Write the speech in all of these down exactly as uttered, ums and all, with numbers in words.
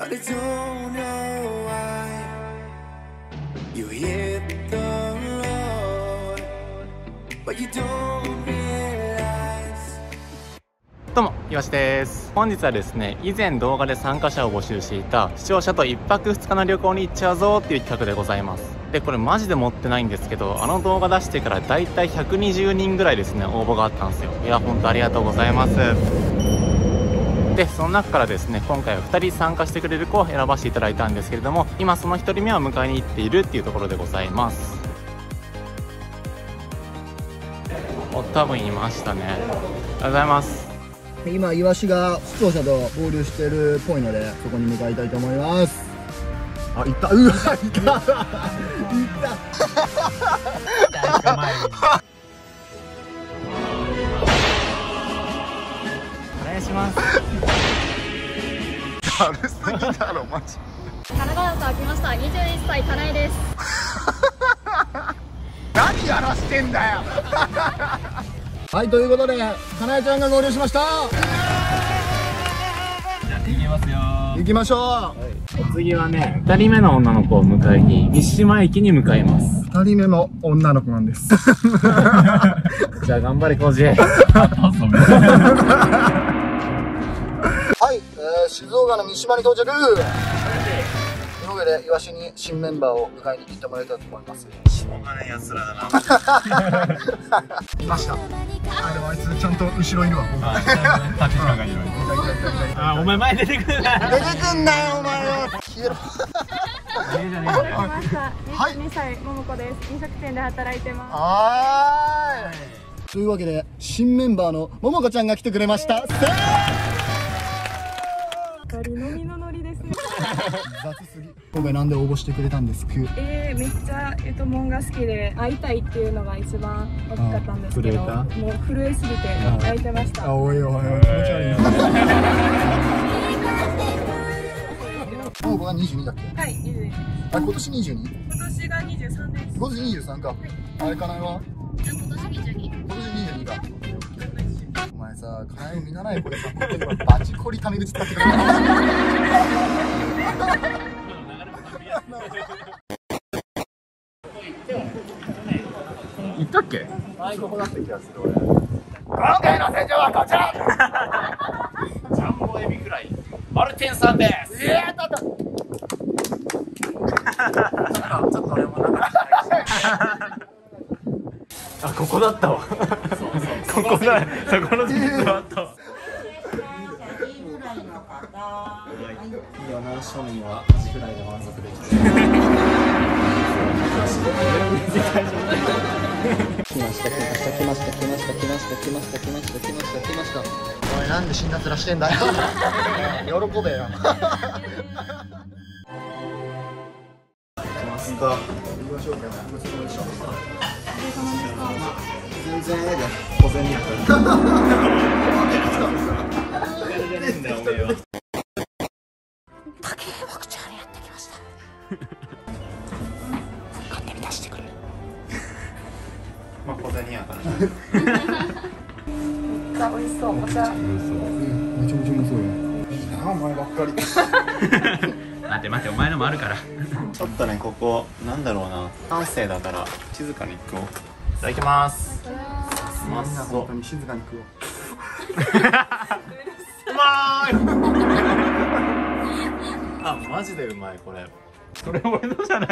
but I don't know why you hit the road, but you don't realize. どうも、いわしです。本日はですね、以前動画で参加者を募集していた視聴者といっぱくふつかの旅行に行っちゃうぞっていう企画でございます。で、これマジで持ってないんですけど、あの動画出してからだいたいひゃくにじゅうにんぐらいですね、応募があったんですよ。いや、ほんとありがとうございます。で、その中からですね、今回はふたり参加してくれる子を選ばせていただいたんですけれども、今そのひとりめは迎えに行っているっていうところでございます。お、多分いましたね。ありがとうございます。 今イワシが視聴者と合流してるっぽいので、そこに向かいたいと思います。あ、行った。うわ、行った行ったお願いします。 だるすぎだろマジ。 神奈川から来ました。にじゅういっさいかなえです。 何やらしてんだよ。はい、ということでかなえちゃんが合流しました。 じゃあ行きますよ。 行きましょう。 はい、お次はね、ふたりめの女の子を迎えに三島駅に向かいます。 ふたりめの女の子なんです。 じゃあ頑張れコージ。はい、 えー、静岡の三島に到着。というわけでイワシに新メンバーを迎えに行ってもらいたいと思います。 しょうがないやつらだな。 いました。あ、でもあいつちゃんと後ろいるわ。 あ、お前前出てくるな。 出てくんなよお前は。消えろ。 はい、にさいももこです。飲食店で働いてます。 はーい。というわけで新メンバーのももこちゃんが来てくれました。 二人飲みのノリですね。 雑すぎ。今回なんで応募してくれたんですか。 えー、めっちゃえっと門が好きで会いたいっていうのが一番大きかったんですけど、もう震えすぎて泣いてました。 あ、おいおいおい、気持ち悪いな。ももこがにじゅうにだっけ。 はい、にじゅうにです。 あ、今年にじゅうに。 今年がにじゅうさんです。 今年にじゅうさんか。あれかなえは。 今年にじゅうに。 今年にじゅうにか。お前さ、かなえを見習いこれさ、バチコリタメ口使ってくれる。 行ったっけ？ はい、ここだった気がする俺。今回の戦場はこちら。 ジャンボエビフライマルテンさんです。 いやー、だった。 ちょっと俺もなんかあ、ここだったわ。そうそう、ここだ、そこの実はあったわ。いいよな、庶民はアジフライで満足できて。 来ました来ました来ました来ました来ました来ました来ました来ました来ました。おい、なんで辛辣らしてんだよ。喜べよ。 マスター。 行きましょうか。ごちそうさまでした。全然ええで。 小銭やから。 竹牧場にやってきました。勝手に出してくれ。 まあ小銭やから。 あ、美味しそう。お茶。 うん、めちゃめちゃうまそうよ。いいな、お前ばっかり。 待って待って、お前のもあるから。ちょっとね、ここなんだろうな、閑静だから静かに行こう。いただきます。 みんな本当に静かに食おう。 うまーい。あ、マジでうまいこれ。それ俺のじゃない。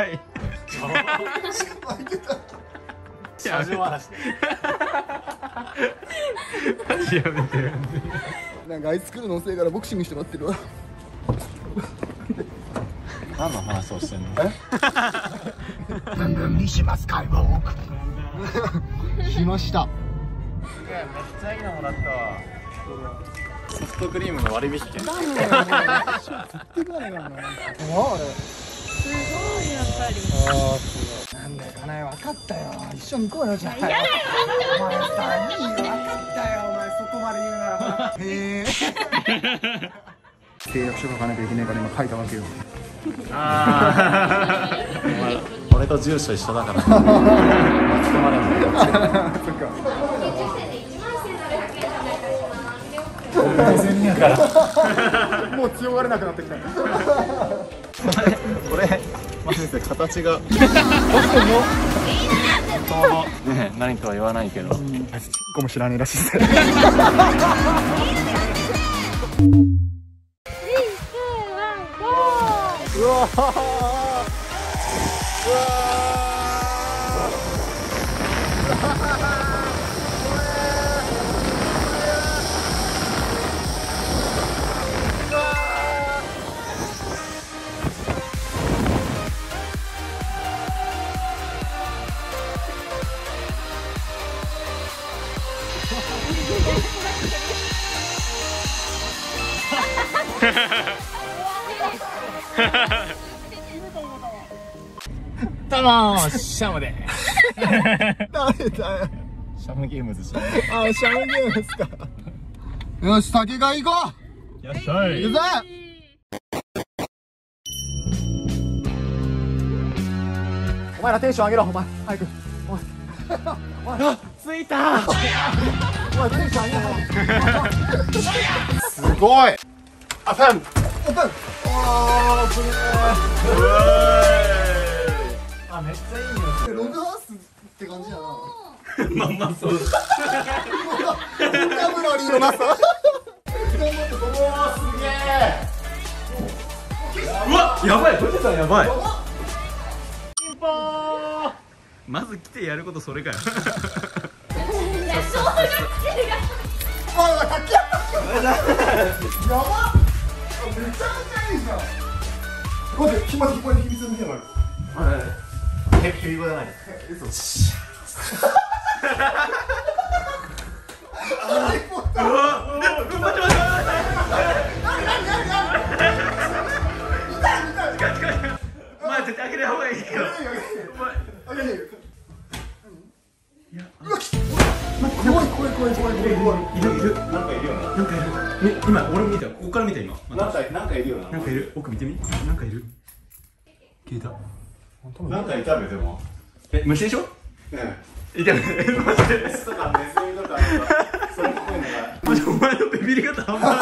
車上話で。マジやめてる。 なんかあいつ来るの遅いからボクシングして待ってるわ。 何の話をしてんの？ 全然見しますかいウォーク。来ました。 めっちゃいいのもらったわ。ソフトクリームの割引券。 だよ。絶対来ないからな。あれ。 すごいやっぱり。 ああ、すごい。なんだよ、かなえ、分かったよ。一緒に行こうよ、じゃあ。やだよ。お前さ、いいよ、分かったよ。お前そこまで言うなら。へえ。契約書書かなきゃいけないから今書いたわけよ。 ああ。お前、俺と住所一緒だから。巻き込まれんのよ。そっか。 やからもう強がれなくなってきた。 これマジで形がね何とは言わないけど、 チンコも知らねえらしいです。うわー、うわどうもシャムで誰だよ。 シャムゲームズしあ、シャムゲームですか。よし、酒が行こよっしゃう。行くぜ。お前らテンション上げろ、お前。早く。お前。お前。あ、 着いた。 お前テンション上げろ。 すごい。あ、ファン。 オープン。おー、ぶねー。あ、めっちゃいい匂い。ログハウスって感じやな。 まんまそう。 ボキャブラリーのなさ。 うわ、やばい、富士山やばい。ピンポーン。まず来てやることそれかよ。 いや、小学生が。おいおい、滝やったっけ。やば。めちゃめちゃいいじゃん。こうやって、ひまじこうやって秘密の部屋がある。 ヘビ語じゃない。 嘘。 うわ、待って待って待って。まあ絶対開けない方がいいよ。 怖い怖い怖い怖い怖い怖い。 いるいる。なんかいるよな。なんかいる。え、今俺見た。ここから見た今。 なんかなんかいるよな。 なんかいる。奥見てみ。なんかいる。消えた。 なんかいたべでも。 え、虫でしょ？ うん。 いたよね。マジで。 メスとかネズミとかなんかそれっぽいのが。 マジお前のビビり方半端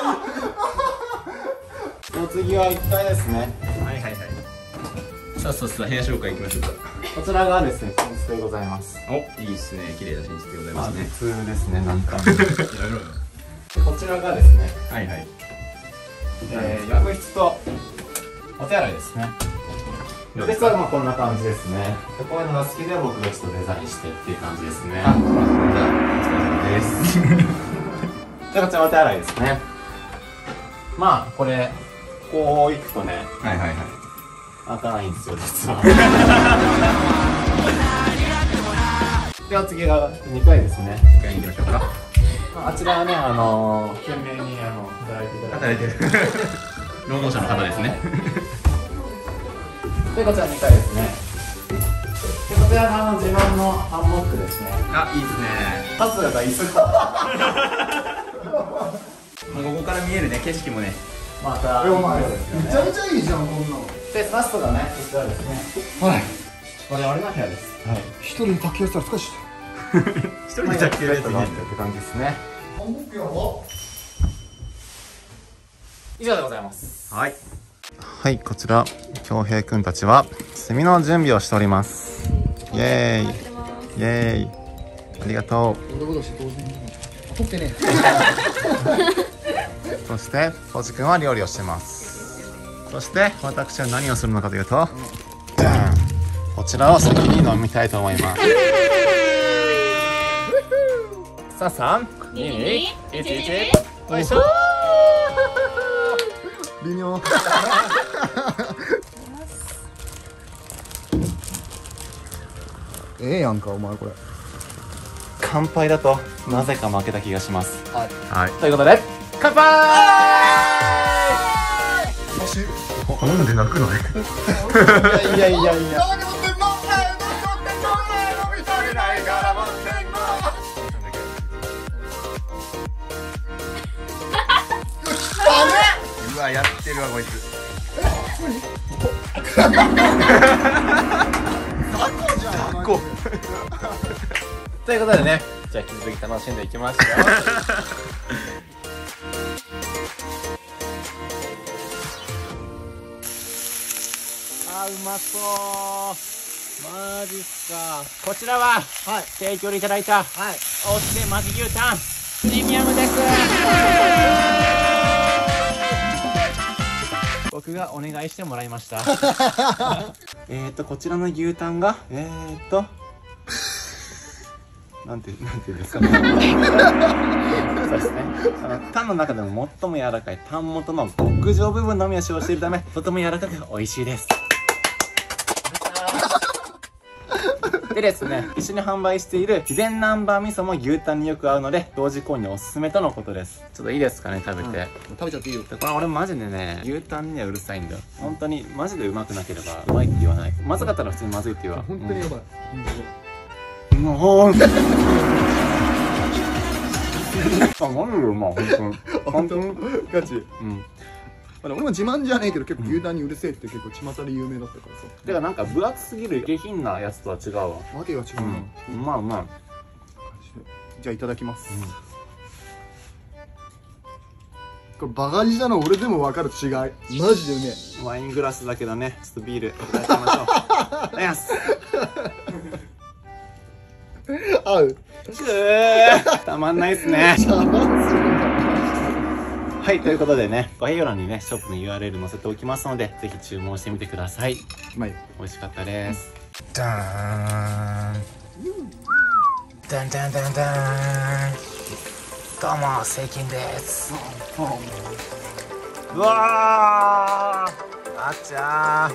ない。 お次はいっかいですね。 はいはいはい。さあさあさあ部屋紹介いきましょうか。 こちらがですね、寝室でございます。 お、いいですね。綺麗な寝室でございますね。 普通ですね、なんか。 やめろよ。 こちらがですね、 はいはい。 えー、浴室とお手洗いですね。で、これはまあこんな感じですね。でこういうのが好きで僕がちょっとデザインしてっていう感じですね。 あ、じゃあお疲れ様です。 で、こちらお手洗いですね。まあ、これ、こう行くとね、 はいはいはい。 開かないんですよ、実は。では次がにかいですね。 一回行きましょうか。 あちらはね、あのー、懸命にあの働いていただいて。 働いてる。労働者の方ですね。 で、こちらにかいですね。で、こちらがあの自慢のハンモックですね。 あ、いいですね。 パスが椅子か。 もうここから見えるね、景色もね。 また、 え、お前、めですよねちゃめちゃいいじゃん、こんなの。 で、ラストがね、こちらですね。 はい。 これ俺の部屋です。はい。 一人で卓球やってたら少し。 一人で卓球やってね。 って感じですね。 ハンモックやば。 以上でございます。 はい。 はい、こちら恭平くんたちはセミの準備をしております。イエーイイエーイ、ありがと俺ことして当然取ってね。 う。そしてポジくんは料理をしてます。そして私は何をするのかというと、じゃん、こちらを先に飲みたいと思います。 さあさん、に、いち、いち、よいしょ。 微妙。ええやんか、お前これ。 乾杯だとなぜか負けた気がします。 はい。 ということで、乾杯。 なんで泣くの？ いやいやいやいや。 うわ、やってるわこいつ。 ということでね、じゃあ引き続き楽しんでいきましょう。 まそう。マジっすか。こちらは、はい、提供いただいた、はい、大津マジ牛タンプレミアムです。僕がお願いしてもらいました。えっとこちらの牛タンがえー、っとなんてなんていうんですかね。そうですね。あのタンの中でも最も柔らかいタン元の極上部分のみを使用しているため、とても柔らかく美味しいです。でですね、一緒に販売している秘伝南蛮味噌も牛タンによく合うので、同時購入おすすめとのことです。ちょっといいですかね、食べて。うん、 食べちゃっていいよ。 これ俺マジでね、牛タンにはうるさいんだよ。本当にマジでうまくなければうまいって言わない。まずかったら普通にまずいって言うわ。 本当にやばい。 うん、もう。あ、マジでうまい、本当に。本当にガチ。 うん。 俺も自慢じゃねえけど、結構牛タンにうるせえって結構巷で有名だったからさ。 てかなんか分厚すぎる下品なやつとは違うわ。 わけが違うな。 うん、うまいうまい。 じゃあいただきます。これバカにしたの俺でも分かる違い。マジでうめえ。 ワイングラスだけどね、ちょっとビールいただきましょう。やす。 合う。 たまんないっすね。はい、ということでね、概要欄にね、ショップの ユーアールエル 載せておきますので、ぜひ注文してみてください。うまい。 美味しかったです。ダーン。ダンダンダンダン。どうも、セイキンです。うわー、あっちゃー。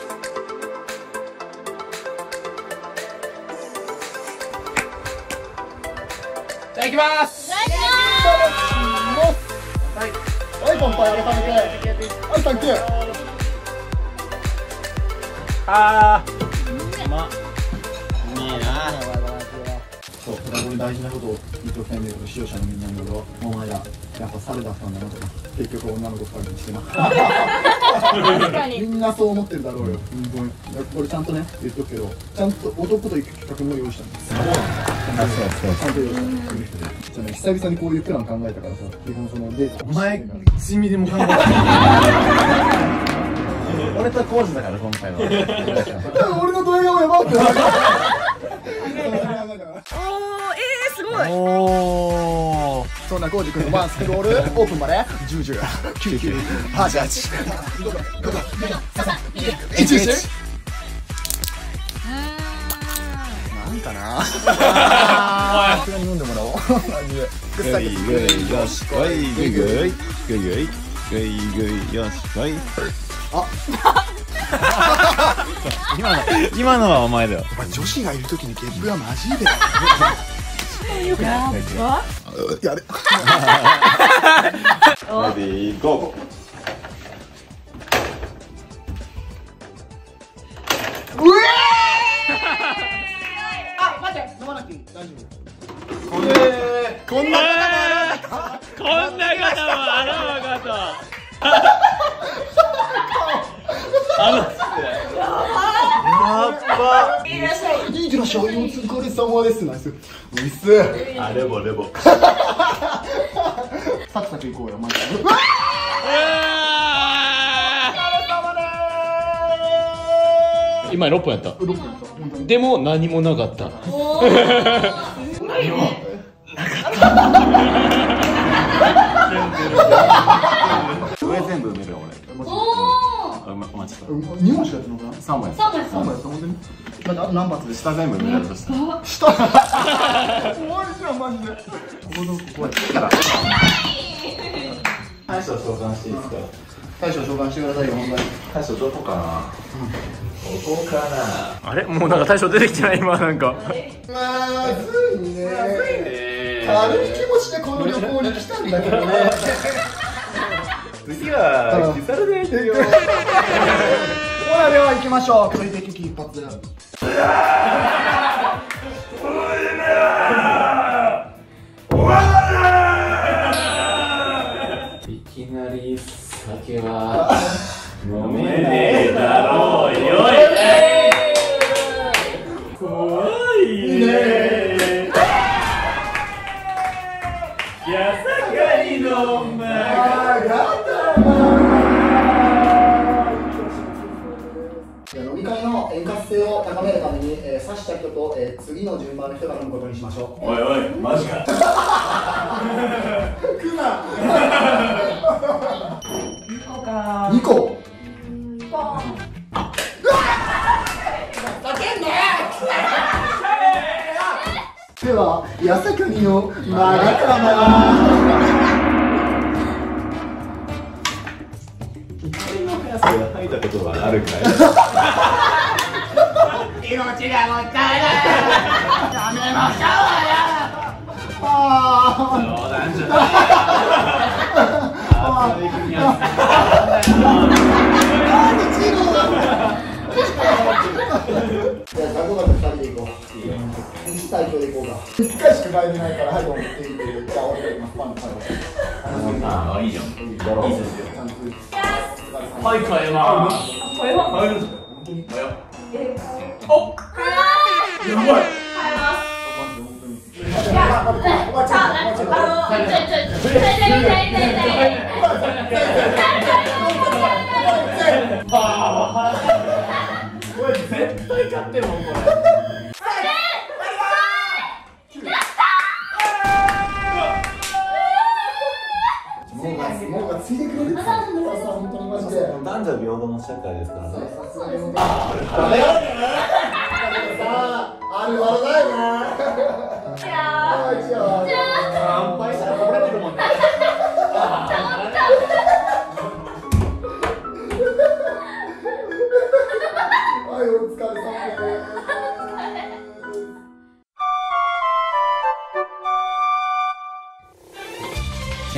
いただきます。いただきます。はい、はい、乾杯。改めて。はい、サンキュー。あー、うまっ。いいな。 そう、俺大事なことを言っておきたいんだけど、視聴者のみんなによるお前ら、やっぱ猿だったんだなとか、結局女の子ふたりにしてな。確かに。みんなそう思ってるだろうよ。うん、俺ちゃんとね、言っとくけど、ちゃんと男と行く企画も用意したんです。そうなんですか。ちゃんと用意したんです。じゃあね、久々にこういうプラン考えたからさ、基本そのデート。 お前、いちミリも考えてない。俺とコウジだから今回は。 俺の動画もやばってなる。 おー、えー、すごい。 おー。 そんなコウジ君のワンスクロールオープンまでじゅう、じゅう、きゅう、きゅう、はち、はち、ご、ご、ご、ご、いち、いち。なんかな。これに飲んでもらおう。マジで。 ぐいぐいよしこいぐいぐいぐいぐいぐいぐいよしこい。 あ。 今の今のはお前だよ。 お前女子がいるときにゲップはマジで。 やば。 やれ。 レディーゴー。 うえー。あ、待って、飲まなくていい。大丈夫。こんなこんなこんな方もあらわかった。あの。やば。 いいらっしゃい。いいらっしゃい。お疲れ様です。ナイス。ナイス。 あ、レボレボ。 サクサクいこうよ。マジで。うわー。 今ろっぷんやった。でも何もなかった。何もなかった。上全部埋めるよ俺。おお。お待ち。 二本しかやってなかった。 三本。 三本。三本やった本当に。なんかあと何発で下全部埋められたした。 下。終わりじゃんマジで。ここのここやから。 大将召喚していいですか。 大将召喚してくださいよ本当に。 大将どこかな。どこかな。あれもうなんか大将出てきてない今なんか。 まずいね。軽い気持ちでこの旅行に来たんだけどね。 次はキサルで行くよ。 ほらでは行きましょう。取り手危機一発。 いきなり酒は飲めねえだろうよ。怖いね。やさかいのま飲み次の順番の人が飲むことにしましょう。 おいおい、マジか。 クマにこ。では、八坂にのマガカマ。 光の速さで吐いたことはあるかい。 命がもったいない。やめましょうよ。 あ冗談じゃないよ。あー、君は。 じゃあ、ザコだけふたりで行こう。いち対等で行こうか。いっかいしか変えてないから、はい、どうもって言って、じゃあ、俺が行きます。パンパン。 ああ、いいじゃん。いいですよ。はい、変えます。変えます。変えるんですか。本当に。変えよう。お。やばい。これ絶対勝ってるもんこれ。 もうがついてくれる。本当にマジで。 男女平等の社会ですからね。 あるあるだよな。 乾杯したらこぼれてるもんね。 はい、お疲れ様です。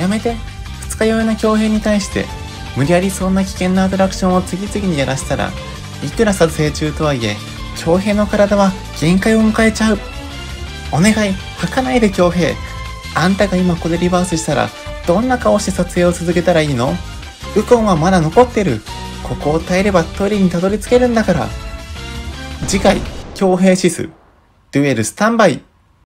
やめて。二日酔いの恭平に対して無理やりそんな危険なアトラクションを次々にやらせたら、いくら撮影中とはいえ恭平の体は限界を迎えちゃう。お願い、吐かないで恭平。あんたが今ここでリバースしたらどんな顔して撮影を続けたらいいの？ウコンはまだ残ってる。ここを耐えればトイレにたどり着けるんだから。次回、恭平シスデュエルスタンバイ。